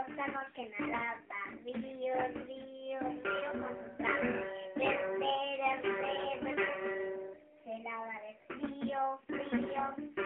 estamos que nadaba, río, río, río con sus brazos, verde, verde, verde, se lava de frío, frío.